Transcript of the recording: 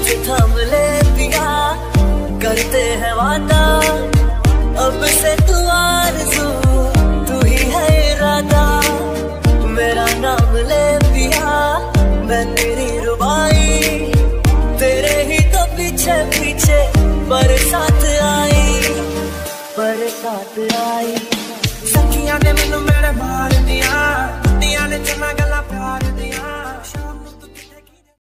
थाम ले पिया, करते हैं वादा अब से तू आरज़ू, तू ही है इरादा। मेरा नाम ले पिया, मैं तेरी रुबाई, तेरे ही तो पीछे पीछे बरसात आई, बरसात आई। सखियां ने मैनू मेरे मार दिया, दिया ने चना गला प्यार दिया।